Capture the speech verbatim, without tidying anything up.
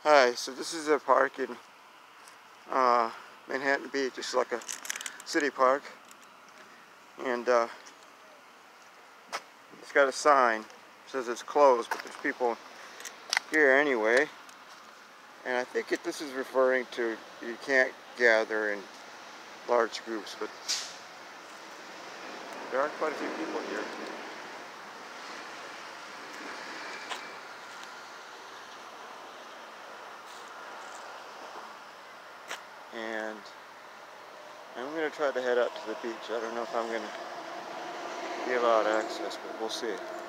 Hi, so this is a park in uh, Manhattan Beach. It's like a city park, and uh, it's got a sign that says it's closed, but there's people here anyway. And I think it, this is referring to you can't gather in large groups, but there are quite a few people here. And I'm going to try to head out to the beach. I don't know if I'm going to give out access, but we'll see.